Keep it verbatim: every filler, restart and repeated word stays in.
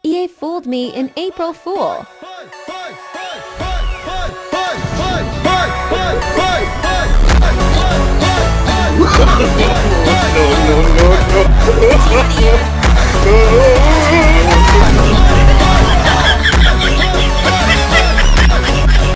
E A fooled me in April Fool. No, no, no, no.